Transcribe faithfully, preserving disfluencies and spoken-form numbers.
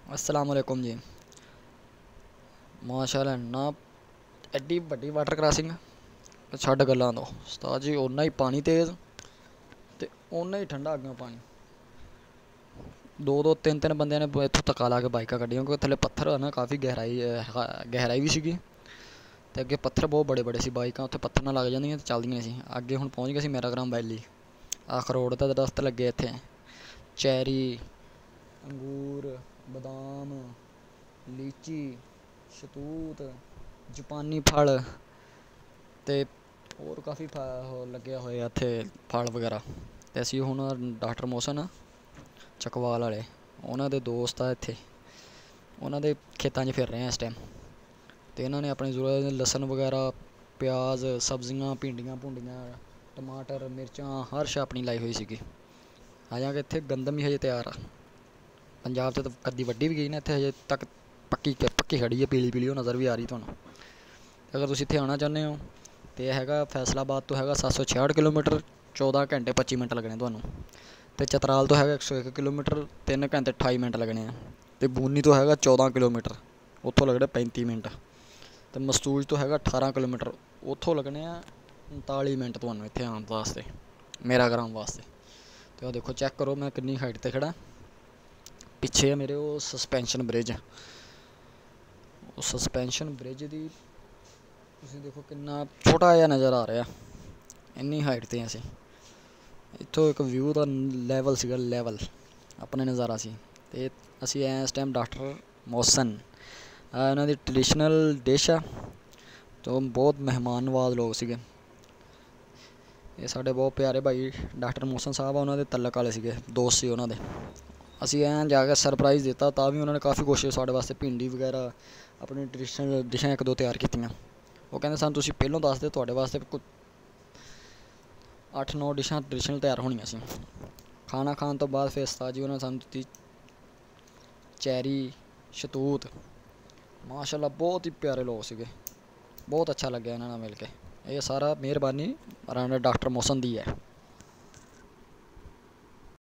अस्सलाम वालेकुम जी। माशाअल्लाह ना एड्डी वड्डी वाटर क्रॉसिंग छड्ड गल्लां तो उस्ताद जी उन्ना ही पानी तेज़ ते उन्ना ही ठंडा अग्गों पानी। दो दो तीन तीन बंदे ने इत्थों धक्का ला के बाइकां कड्ढियां क्योंकि थल्ले पत्थर है ना काफ़ी गहराई गहराई भी सीगी ते अग्गे पत्थर बहुत बड़े बड़े सी बाइकां उत्थे पत्थर नाल लग जांदियां ते चलदियां सी। अग्गे हुण पहुंच गए सी मेराग्राम वैली अखरोट दा दरख्त लग्गे इत्थे चैरी अंगूर बदाम लीची शतूत जापानी फल ते होर काफ़ी लग्गे होए इत्थे फल वगैरा। ते असीं हुण डॉक्टर मोहसन चकवाल वाले उन्हां दे दोस्त आ इत्थे उन्हां दे खेतां च फिर रहे हैं इस टाइम। ते इन्हां ने अपनी जरूरत लसन वगैरा प्याज सब्जियां भिंडियां भुंडियां टमाटर मिर्चां हर शै अपनी लाई होई सीगी। अजें कि इत्थे गंदम ही हजे त्यार आ पंजाब च तो कद्दी वड्डी भी गई ना इत्थे हजे तक पक्की पक्की खड़ी है पीली पीली ओह् नज़र भी आ रही तुहानूं। अगर तुसीं इत्थे आना चाह्न्ने हो तो हैगा फैसलाबाद तो हैगा सत्त सौ छियाठ किलोमीटर चौदह घंटे पच्ची मिनट लगने तुहानूं। ते चतराल तो हैगा एक सौ एक किलोमीटर तीन घंटे अठाई मिनट लगने हैं। ते बूनी तो हैगा चौदह किलोमीटर उत्थों लगने पैंती मिनट। ते मस्तूज तो हैगा अठारह किलोमीटर उत्थों लगने उनताली मिनट तुहानूं इत्थे आने वास्ते मेराग्राम वास्ते। ते ओह् देखो चैक करो मैं किन्नी हाइट ते खड़ा पिच्छे है मेरे वो सस्पैंशन ब्रिज सस्पैंशन ब्रिज दी तुसीं देखो किन्ना छोटा जिहा नज़र आ रहा इन्नी हाइट ते असीं इत्थों एक व्यू दा लैवल सीगा लैवल अपने नज़ारा सी। ते असीं ऐ इस टाइम डॉक्टर मोहसन उन्हां दी ट्रडिशनल डिश आ तो बहुत मेहमान नवाज लोग सीगे। ये साढ़े बहुत प्यारे भाई डॉक्टर मोहसन साहब उन्हां दे तलक वाले सीगे दोस्त सी उन्हां दे। असीं ऐं जाके सरप्राइज़ दित्ता तां भी उन्होंने काफ़ी कोशिश साढ़े वास्ते भिंडी वगैरा अपनी ट्रडिशनल डिशां इक दो तैयार कीतियां। ओह् कहंदे सानूं तुसीं पैह्लों दसदे तुहाडे वास्ते अट्ठ नौ डिशां ट्रडिशनल तैयार होनियां सी। खाना खान तो बाद फिर उस्ताद जी उन्होंने सानूं दित्ती चैरी शतूत माशाअल्लाह बहुत ही प्यारे लोग सीगे बहुत अच्छा लग्गेआ इन्हां नाल मिल के। ये सारा मेहरबानी डॉक्टर मोहसन दी है।